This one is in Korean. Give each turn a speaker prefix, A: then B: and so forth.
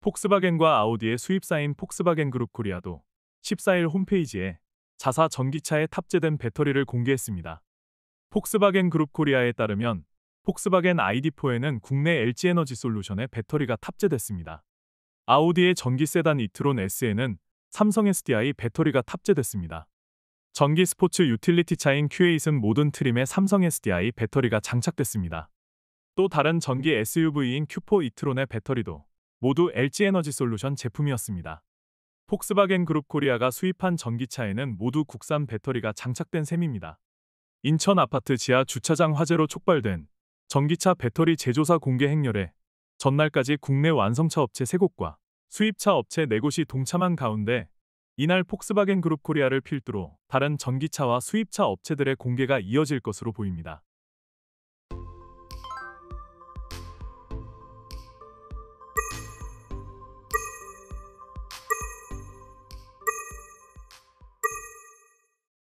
A: 폭스바겐과 아우디의 수입사인 폭스바겐 그룹 코리아도 14일 홈페이지에 자사 전기차에 탑재된 배터리를 공개했습니다. 폭스바겐 그룹 코리아에 따르면 폭스바겐 ID4에는 국내 LG에너지 솔루션의 배터리가 탑재됐습니다. 아우디의 전기 세단 이트론 S에는 삼성 SDI 배터리가 탑재됐습니다. 전기 스포츠 유틸리티 차인 Q8은 모든 트림에 삼성 SDI 배터리가 장착됐습니다. 또 다른 전기 SUV인 Q4 이트론의 배터리도 모두 LG에너지 솔루션 제품이었습니다. 폭스바겐 그룹 코리아가 수입한 전기차에는 모두 국산 배터리가 장착된 셈입니다. 인천 아파트 지하 주차장 화재로 촉발된 전기차 배터리 제조사 공개 행렬에 전날까지 국내 완성차 업체 3곳과 수입차 업체 4곳이 동참한 가운데 이날 폭스바겐 그룹 코리아를 필두로 다른 전기차와 수입차 업체들의 공개가 이어질 것으로 보입니다.